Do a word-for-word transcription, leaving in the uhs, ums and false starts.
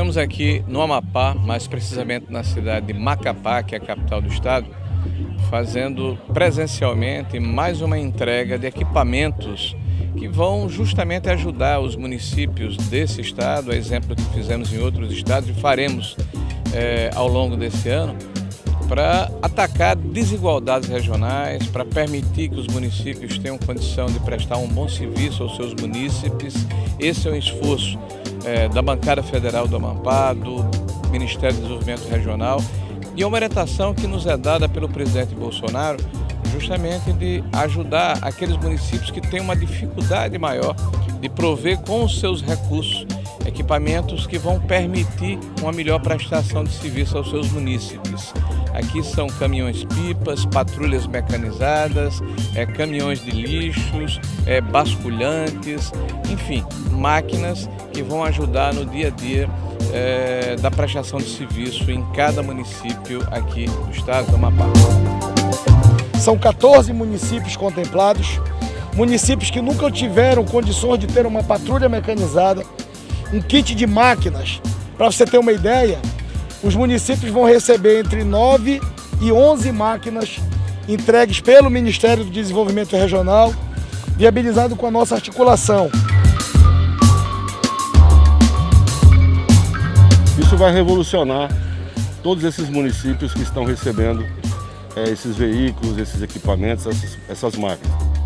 Estamos aqui no Amapá, mais precisamente na cidade de Macapá, que é a capital do estado, fazendo presencialmente mais uma entrega de equipamentos que vão justamente ajudar os municípios desse estado, a exemplo que fizemos em outros estados e faremos é, ao longo desse ano, para atacar desigualdades regionais, para permitir que os municípios tenham condição de prestar um bom serviço aos seus munícipes. Esse é um esforço é, da Bancada Federal do Amapá, do Ministério do Desenvolvimento Regional, e é uma orientação que nos é dada pelo presidente Bolsonaro, justamente de ajudar aqueles municípios que têm uma dificuldade maior de prover com os seus recursos equipamentos que vão permitir uma melhor prestação de serviço aos seus munícipes. Aqui são caminhões-pipas, patrulhas mecanizadas, é, caminhões de lixos, é, basculhantes, enfim, máquinas que vão ajudar no dia a dia é, da prestação de serviço em cada município aqui do estado do Amapá. São quatorze municípios contemplados, municípios que nunca tiveram condições de ter uma patrulha mecanizada, um kit de máquinas. Para você ter uma ideia, os municípios vão receber entre nove e onze máquinas entregues pelo Ministério do Desenvolvimento Regional, viabilizado com a nossa articulação. Isso vai revolucionar todos esses municípios que estão recebendo é, esses veículos, esses equipamentos, essas, essas máquinas.